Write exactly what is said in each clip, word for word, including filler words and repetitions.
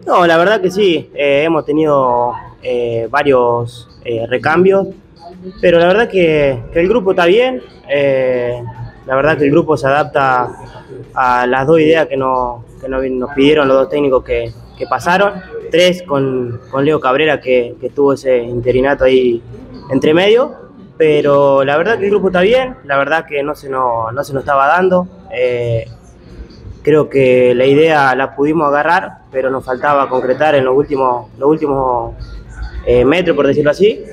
No, la verdad que sí, eh, hemos tenido eh, varios eh, recambios, pero la verdad que, que el grupo está bien, eh, la verdad que el grupo se adapta a las dos ideas que nos, que nos, nos pidieron los dos técnicos que, que pasaron, tres con, con Leo Cabrera que, que tuvo ese interinato ahí entre medio, pero la verdad que el grupo está bien, la verdad que no se nos, no se nos estaba dando. Eh, Creo que la idea la pudimos agarrar, pero nos faltaba concretar en los últimos, los últimos eh, metros, por decirlo así.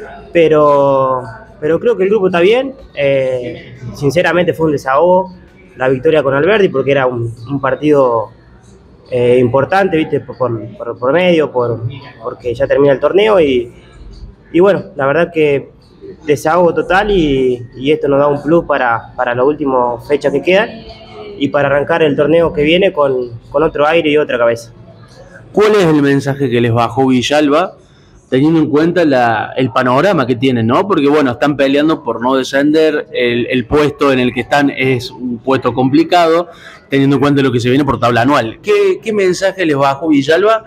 Pero, pero creo que el grupo está bien. Eh, sinceramente fue un desahogo la victoria con Alberdi, porque era un, un partido eh, importante, ¿viste? Por, por, por medio, por, porque ya termina el torneo. Y, y bueno, la verdad que desahogo total y, y esto nos da un plus para, para las últimas fechas que quedan y para arrancar el torneo que viene con, con otro aire y otra cabeza. ¿Cuál es el mensaje que les bajó Villalba, teniendo en cuenta la, el panorama que tienen, ¿no? Porque bueno, están peleando por no descender, el, el puesto en el que están es un puesto complicado, teniendo en cuenta lo que se viene por tabla anual. ¿Qué, qué mensaje les bajó Villalba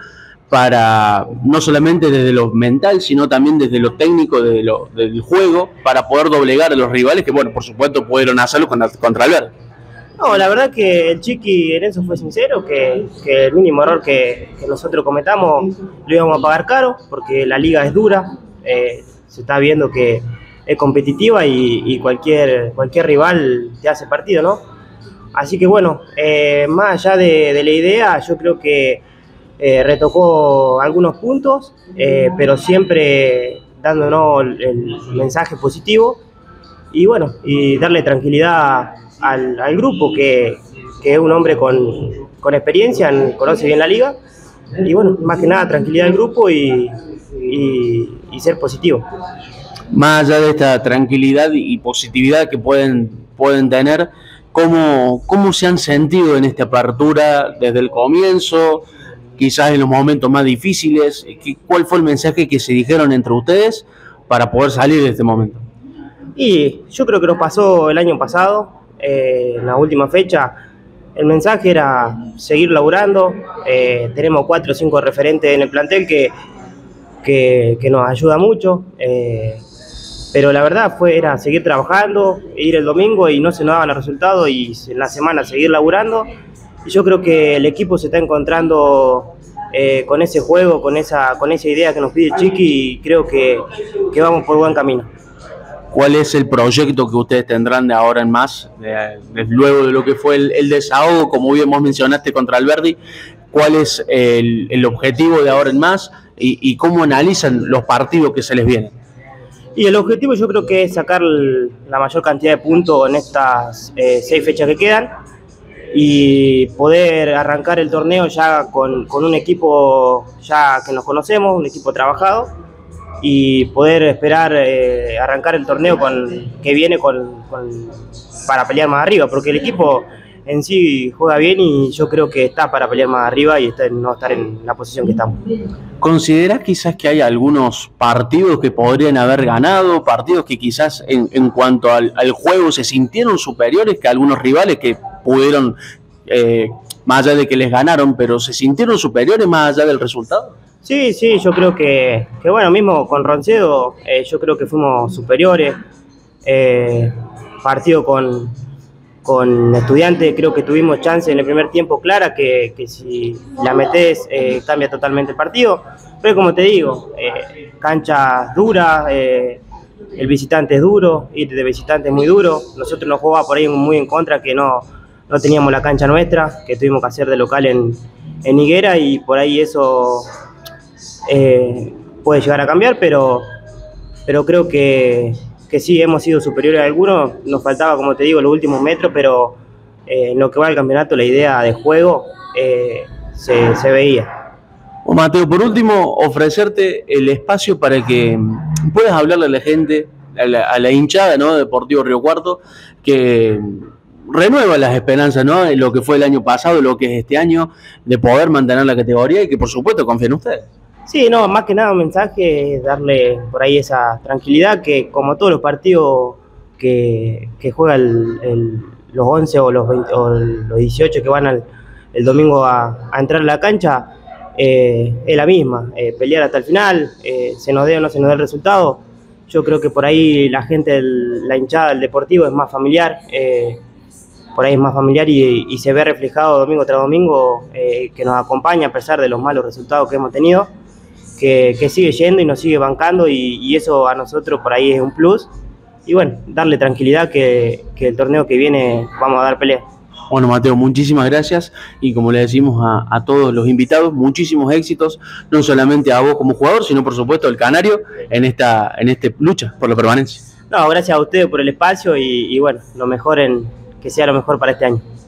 para, no solamente desde lo mental, sino también desde lo técnico, desde lo, del juego, para poder doblegar a los rivales que, bueno, por supuesto pudieron hacerlo contra, contra Alberdi? No, la verdad que el Chiqui en eso fue sincero, que, que el mínimo error que, que nosotros cometamos lo íbamos a pagar caro, porque la liga es dura, eh, se está viendo que es competitiva y, y cualquier, cualquier rival te hace partido, ¿no? Así que bueno, eh, más allá de, de la idea, yo creo que eh, retocó algunos puntos, eh, pero siempre dándonos el, el mensaje positivo y bueno, y darle tranquilidad Al, al grupo, que, que es un hombre con, con experiencia, conoce bien la liga, y bueno, más que nada tranquilidad del grupo y, y, y ser positivo. Más allá de esta tranquilidad y positividad que pueden, pueden tener, ¿cómo, ¿cómo se han sentido en esta apertura desde el comienzo, quizás en los momentos más difíciles? ¿Cuál fue el mensaje que se dijeron entre ustedes para poder salir de este momento? Y yo creo que nos pasó el año pasado, Eh, en la última fecha, el mensaje era seguir laburando, eh, tenemos cuatro o cinco referentes en el plantel que, que, que nos ayuda mucho, eh, pero la verdad fue, era seguir trabajando, ir el domingo y no se nos daban los resultados y en la semana seguir laburando, y yo creo que el equipo se está encontrando eh, con ese juego, con esa, con esa idea que nos pide Chiqui y creo que, que vamos por buen camino. ¿Cuál es el proyecto que ustedes tendrán de ahora en más, de, de, luego de lo que fue el, el desahogo, como bien vos mencionaste, contra Alberdi? ¿Cuál es el, el objetivo de ahora en más y, y cómo analizan los partidos que se les vienen? Y el objetivo yo creo que es sacar la mayor cantidad de puntos en estas eh, seis fechas que quedan y poder arrancar el torneo ya con, con un equipo ya que nos conocemos, un equipo trabajado, y poder esperar eh, arrancar el torneo con, que viene con, con, para pelear más arriba, porque el equipo en sí juega bien y yo creo que está para pelear más arriba y está, no estar en la posición que estamos. ¿Considerás quizás que hay algunos partidos que podrían haber ganado, partidos que quizás en, en cuanto al, al juego se sintieron superiores que algunos rivales que pudieron, eh, más allá de que les ganaron, pero se sintieron superiores más allá del resultado? Sí, sí, yo creo que, que bueno, mismo con Roncedo, eh, yo creo que fuimos superiores. Eh, partido con, con Estudiantes, creo que tuvimos chance en el primer tiempo clara, que, que si la metés eh, cambia totalmente el partido. Pero como te digo, eh, canchas duras, eh, el visitante es duro, ir de visitante es muy duro. Nosotros nos jugaba por ahí muy en contra, que no, no teníamos la cancha nuestra, que tuvimos que hacer de local en, en Higuera y por ahí eso... Eh, puede llegar a cambiar, pero, pero creo que, que sí, hemos sido superiores a algunos, nos faltaba, como te digo, los últimos metros, pero eh, en lo que va al campeonato la idea de juego eh, se, se veía. Oh, Mateo, por último, ofrecerte el espacio para que puedas hablarle a la gente, a la, a la hinchada, ¿no?, de Deportivo Río Cuarto, que renueva las esperanzas, ¿no?, en lo que fue el año pasado, lo que es este año, de poder mantener la categoría y que por supuesto confíen en ustedes. Sí, no, más que nada un mensaje, darle por ahí esa tranquilidad que como todos los partidos que, que juega el, el, los once o los, veinte, o los dieciocho que van al, el domingo a, a entrar a la cancha, eh, es la misma, eh, pelear hasta el final, eh, se nos dé o no se nos dé el resultado. Yo creo que por ahí la gente, el, la hinchada del Deportivo es más familiar, eh, por ahí es más familiar y, y se ve reflejado domingo tras domingo, eh, que nos acompaña a pesar de los malos resultados que hemos tenido, que, que sigue yendo y nos sigue bancando y, y eso a nosotros por ahí es un plus. Y bueno, darle tranquilidad que, que el torneo que viene vamos a dar pelea. Bueno, Mateo, muchísimas gracias y como le decimos a, a todos los invitados, muchísimos éxitos, no solamente a vos como jugador, sino por supuesto al Canario en esta, en esta lucha por la permanencia. No, gracias a ustedes por el espacio y, y bueno, lo mejor en, que sea lo mejor para este año.